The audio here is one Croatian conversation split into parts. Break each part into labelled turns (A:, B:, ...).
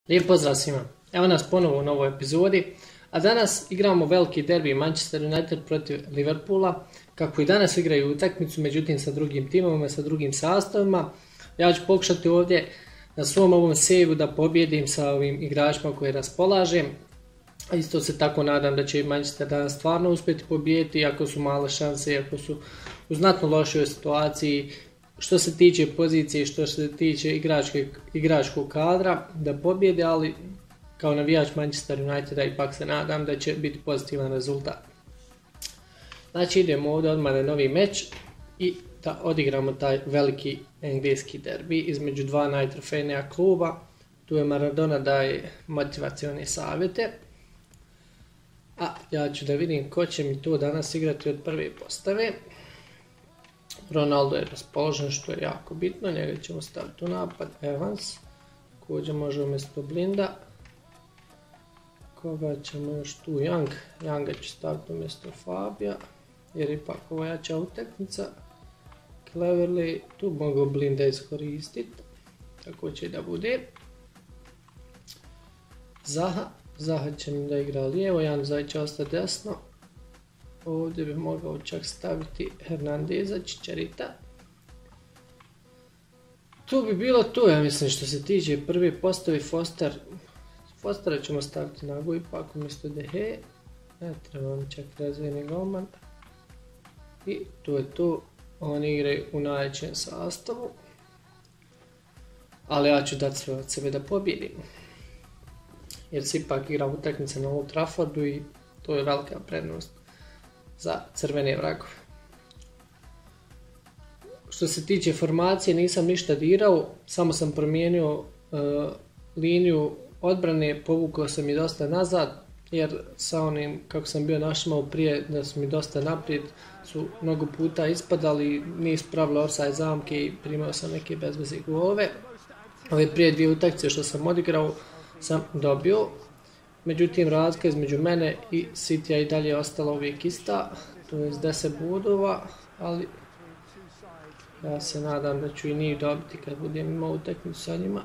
A: Lijep pozdrav svima, evo nas ponovo u novoj epizodi, a danas igramo veliki derbi Manchester United protiv Liverpoola, kako i danas igraju utakmicu, međutim sa drugim timovima, sa drugim sastavima. Ja ću pokušati ovdje na svom ovom sejvu da pobjedim sa ovim igračima koje raspolažem. Isto se tako nadam da će Manchester danas stvarno uspjeti pobijediti, iako su male šanse, iako su u znatno lošoj situaciji. Što se tiče pozicije, što se tiče igračkog kadra, da pobjede, ali kao navijač Manchester Uniteda ipak se nadam da će biti pozitivan rezultat. Znači idemo ovdje odmah na novi meč i da odigramo taj veliki engleski derbi između dva najtrofejnija kluba. Tu je Maradona daje motivacione savjete. A ja ću da vidim ko će mi to danas igrati od prve postave. Ronaldo je raspoložen, što je jako bitno, njega ćemo staviti u napad. Evans, također može umjesto Blinda. Koga ćemo još tu? Younga ću staviti umjesto Fabija, jer ipak ovo jača utakmica. Cleverly, tu mogu Blinda iskoristiti, tako će da bude. Zaha će mi da igra lijevo, Januzaj će ostati desno. Ovdje bi mogao čak staviti Hernandeza, Čičarita. Tu bi bilo to, ja mislim, što se tiče prve postave. Fostera ćemo staviti na goj, ipak umjesto De Gea. Ne treba mi čak razvojni golman. I to je to, oni igraju u najjačem sastavu. Ali ja ću dati sve od sebe da pobjedim. Jer se ipak igra utakmica na Old Traffordu i to je velika prednost za crvene vragove. Što se tiče formacije, nisam ništa dirao, samo sam promijenio liniju odbrane, povukao sam i dosta nazad, jer sa onim kako sam bio našmao prije da su mi dosta naprijed, su mnogo puta ispadali, nisu pravili offside zamke i primao sam neke bezveze golove. Ove prije dvije utakmice što sam odigrao sam dobio. Međutim, razlika između mene i Citya i dalje je ostala uvijek ista, to je 10 bodova, ali ja se nadam da ću i njih dobiti kad budem imao utakmicu sa njima.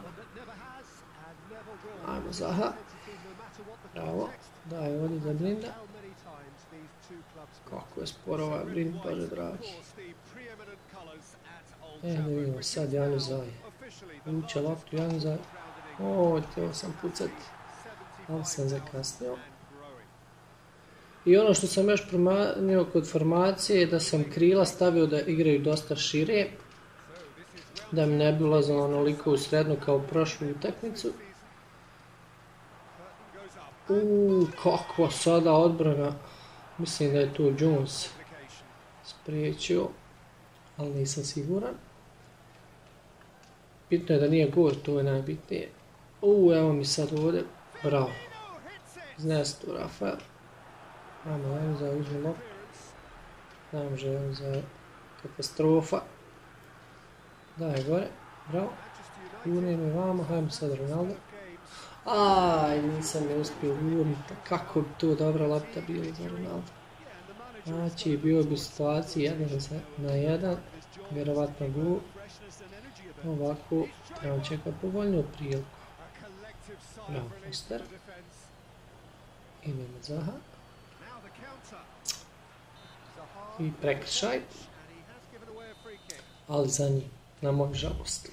A: Ajmo Zaha, bravo, daj ovdje za Blinda. Kako je sporo ovaj Blind, bože dragi. Da vidimo sad Januzaj, uče loptu Januzaj, htio sam pucati. Ali sam zakasnio. I ono što sam još promijenio kod formacije je da sam krila stavio da igraju dosta šire, da mi ne bi ulazilo onoliko u srednju kao u prošlu utakmicu. Kakva sada odbrana, mislim da je tu Jones spriječio, ali nisam siguran. Bitno je da nije gol, to je najbitnije. Evo mi sad ovdje. Bravo. Iznesi tu Rafael. Ajmo, Januzaj uzmi loptu. Ne može Januzaj, katastrofa. Daj gore, bravo. Gurnem je vamo, hajmo sad Ronaldo. Nisam je uspio gurniti. Kako bi to dobra lopta bila za Ronaldo. Znači, bio bi u situaciji 1-1, vjerovatno gol. Ovako, trebam čekati povoljniju priliku. Bravo, Foster. Idemo Zaha. I prekršaj. Ali za njih, na moju žalost.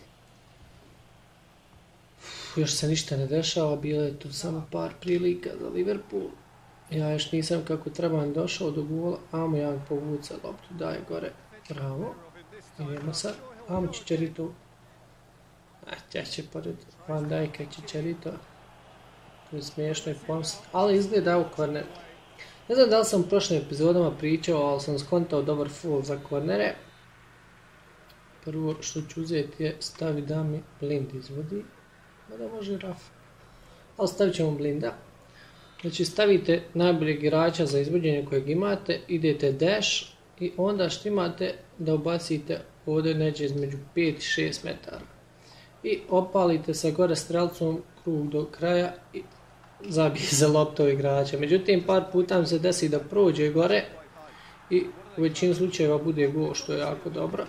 A: Još se ništa ne dešava, bilo je tu samo par prilika za Liverpool. Ja još nisam kako trebam došao do gola. Ajmo Young povuca loptu, daje gore. Bravo. Idemo sad. Ajmo Čičarito. Će pored Van Dijka i Čičarito. To je smiješno i pomislit, ali izgleda u korner. Ne znam da li sam u prošlim epizodama pričao, ali sam skontao dobar full za kornere. Prvo što ću uzeti je stavi da mi Blind izvodi. Da može i Rafa. Ali stavit ćemo Blinda. Znači stavite najboljeg igrača za izvođenje kojeg imate, idete dash i onda što imate da ubacite ovdje neđe između 5 i 6 metara. I opalite sa gore strelcom krug do kraja i zabije za loptov igrača. Međutim, par puta mi se desi da prođe gore i u većini slučajeva bude gol, što je jako dobro.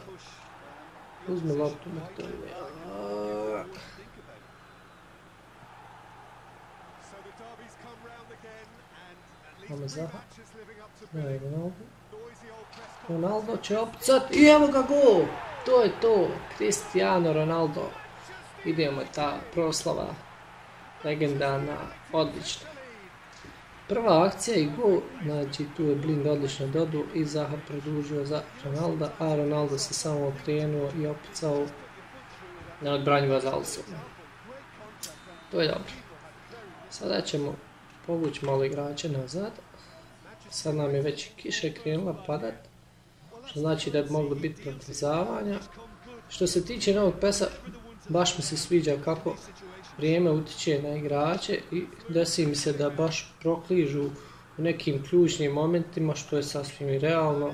A: Uzmi loptu. Ame Zaha. Ne, Ronaldo. Ronaldo će opcat i evo ga gol! To je to, Cristiano Ronaldo. Idemo ta proslava, legendarna, odlična. Prva akcija i gol, znači tu je Blind odlično dodao i Zaha produžio za Ronalda, a Ronaldo se samo okrenuo i opicao neodbranjiva za Alissona. To je dobro. Sada ćemo povući malo igrače nazad. Sad nam je već kiša krenula padat, što znači da bi moglo biti proklizavanja. Što se tiče novog PES-a, baš mi se sviđa kako vrijeme utiče na igrače i desi mi se da baš prokližu u nekim ključnim momentima, što je sasvim i realno,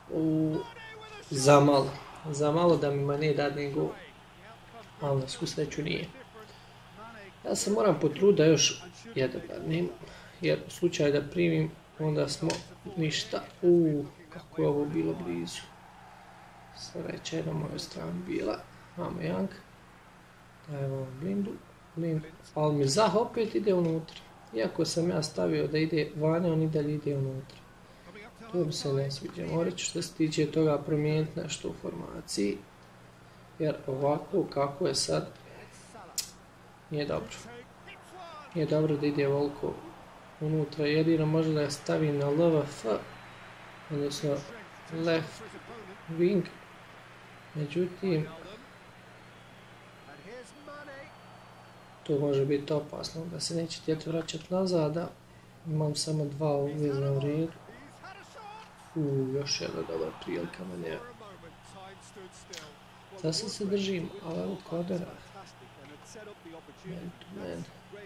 A: za malo da mi Mane dadne gol, ali na svu sreću nije. Ja se moram potruditi da još jedan dadnem, jer u slučaju da primim, onda smo ništa. Kako je ovo bilo blizu. Sreća je na mojoj strani bila. Mamo Jank. Dajemo vam Blindu. Ali mi Zaha opet ide unutra. Iako sam ja stavio da ide vane, on i dalje ide unutra. To mi se ne sviđa. Morat ću što se tiče toga promijeniti nešto u formaciji. Jer ovako kako je sad, nije dobro. Nije dobro da ide ovoliko unutra. Jedino može da je stavim na LVF, odnosno left wing. Međutim, to može biti opasno, da se neće htjeti vraćati nazad, imam samo dva uvezna u redu. Još jedna dobra prilika mene. Zasad se držim, ali evo kodera. Man to man.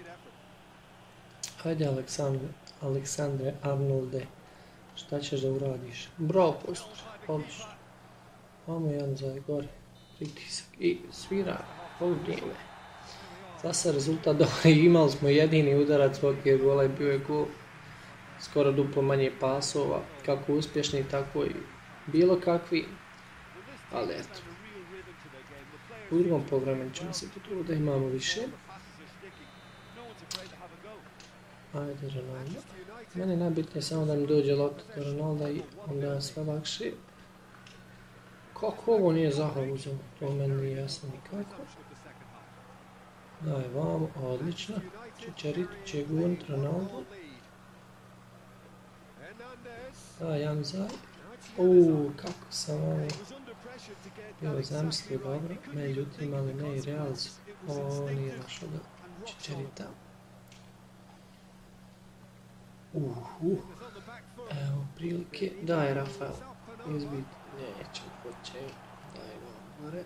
A: Hajde Aleksandre Arnolde, šta ćeš da uradiš? Bravo postor, odlično. Mamo jedan za gore, pritisak i svira ovo vrijeme. Zasad rezultat dobar, imali smo jedini udarac svog gola i bio je gol. Skoro duplo manje pasova, kako uspješni, tako i bilo kakvi. Ali eto. U drugom poluvremenu ćemo se potruditi da imamo više. Ajde Ronaldo. Meni je najbitnije samo da mi dođe lopta do Ronalda i onda je sve lakše. Kako ovo nije Zaha uzeo? To meni nije jasno nikako. Daj vamo, odlično. Čečeritu će gurnut Ronaldo. Daj Janzaj. Kako sam ovo bio zamislio dobro. Međutim, ali ne i realizu. Ovo nije došlo do Čečerita. Evo prilike. Daj Rafael. Izbiti. Neće, hoće. Daj vam gore.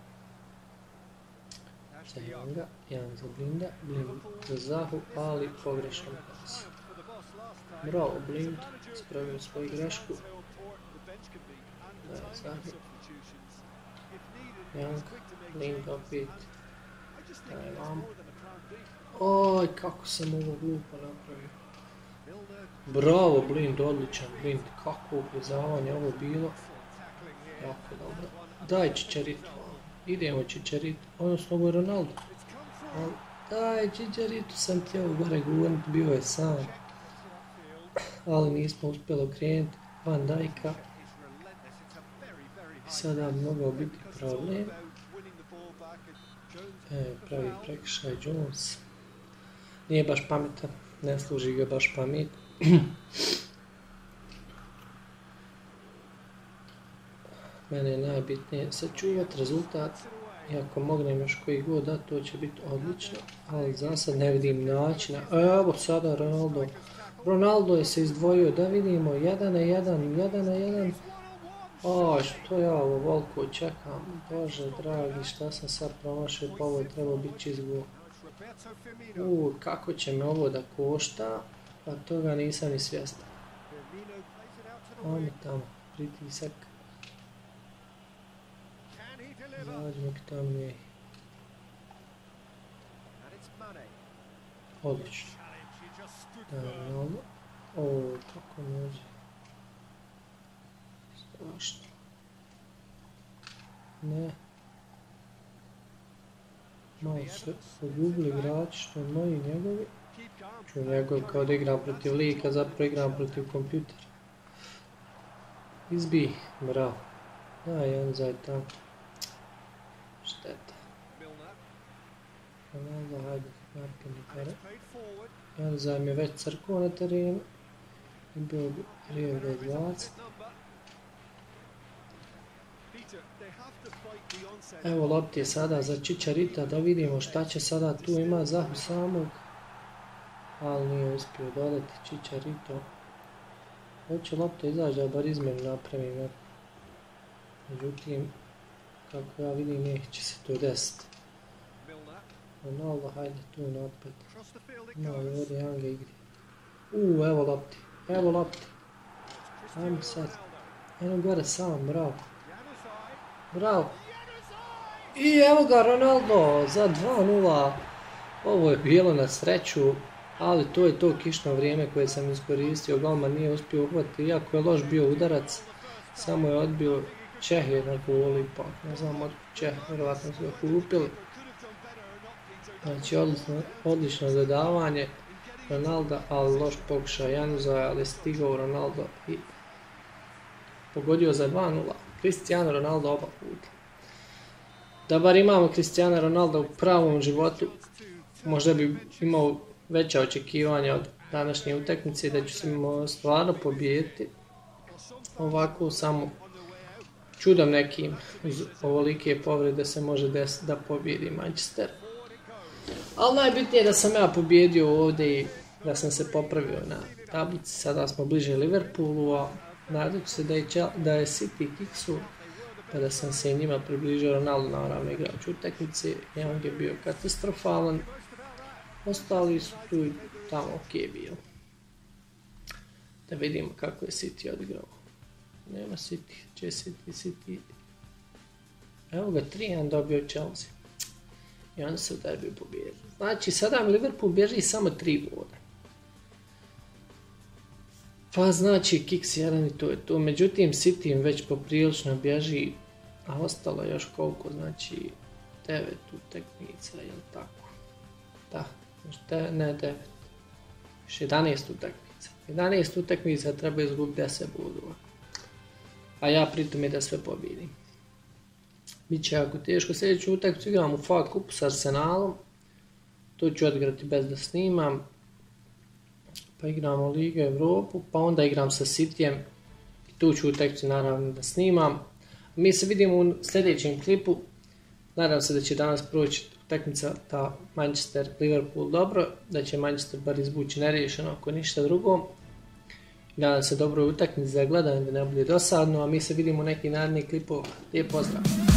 A: Za Younga, Young za Blinda, Blind za Zahu, ali pogrešan pas. Bravo Blind, spravio svoju grešku. Daj Zahu. Young, Blind opet. Daj vam. Oj, kako sam ovo glupo napravio. Bravo Blind, odličan Blind, kako uklizavanje ovo bilo. Jako dobro. Daj Čečeritu. Idemo Čečeritu, odnosno ovo je Ronaldo. Daj Čečeritu, sam htio gore gurnut, bio je sam. Ali nismo uspjeli okrenuti Van Dijka. Sada bi mogao biti problem. Pravi prekršaj Jones. Nije baš pametan, ne služi ga baš pamet. Mene je najbitnije sačuvati rezultat i ako mognem još koji god da, to će biti odlično, ali za sad ne vidim načina. Evo sada Ronaldo. Ronaldo je se izdvojio, da vidimo, 1-1. Oj, što ja ovo volko čekam, Bože dragi, šta sam sad promašio, pa ovo je trebao biti čist gol. Kako će me ovo da košta, pa toga nisam ni svjestan. On je tamo, pritisak. Zađemo k tamo je. Odlično. Da, Ronaldo. Kako može. Strašno. Ne. Malo se pogubili igrači, što moji njegovi. Ču njegov kao da igram protiv lika, zapravo igram protiv kompjutera. Izbij, bravo. Daj, Janza je tamo. Šteta. Ronaldo, hajde, Markini pare. Janza mi je već crkuo na terenu. I bio bi Rio do 20. Evo lopti je sada za Čičarita, da vidimo šta će sada tu ima Zahu samog. Ali nije uspio dodati Čičarito. Hoće lopta izaći da bar izmjenu napravim. Međutim, kako ja vidim, neće se to desiti. Ronaldo, hajde tu na otpad. Malo ovdje Janga igri. Evo lopti. Evo lopti. Ajmo sad. Eno gore sam, bravo. Bravo. I evo ga Ronaldo za 2:0. Ovo je bilo na sreću, ali to je to kišno vrijeme koje sam iskoristio. Golman nije uspio uhvatiti, iako je loš bio udarac. Samo je odbio Čehije na gol ipak. Ne znam od Čehe, vjerovatno su ga kupili. Znači odlično dodavanje Ronalda, ali loš pokušaj Janza, ali je stigao Ronaldo i pogodio za 2:0. Cristiano Ronaldo oba puta. Da bar imamo Cristiano Ronaldo u pravom životu, možda bi imao veća očekivanja od današnje utakmice da ću se stvarno pobijediti. Ovako samo čudom nekim uz ovolike povrede se može desiti da pobjedi Manchester. Ali najbitnije je da sam ja pobjedio ovdje i da sam se popravio na tablici. Sada smo bliže Liverpoolu, a nadat ću se da je City kiksu, pa da sam se i njima približio. Ronaldo naravno igrač utakmice, Young je bio katastrofalan, ostali su tu i tamo ok bio. Da vidimo kako je City odigrao. Nema City, će City. Evo ga 3:1 dobio Chelsea. I onda se u derbiju pobjedi. Znači sada mi Liverpool bježi samo 3 boda. Pa znači kiks 1 i to je to. Međutim City im već poprilično bježi, a ostalo još koliko, znači 9 utakmica, jel tako? Da, ne 9. Još 11 utakmica. 11 utakmica treba izgubiti 10 bodova. A ja pritom je da sve pobjedim. Biće jako teško. Sljedeću utakmicu igram u FA Cupu s Arsenalom. To ću odigrati bez da snimam. Pa igramo Ligu Evropu, pa onda igram sa Cityjem. I tu ću utakmicu naravno da snimam. Mi se vidimo u sljedećem klipu. Nadam se da će danas proći utakmica ta Manchester-Liverpool dobro. Da će Manchester bar izvući neriješeno ako ništa drugo. Nadam se dobroj utakmici za gledanje da ne bude dosadno. A mi se vidimo u nekim narednih klipova. Lijep pozdrav!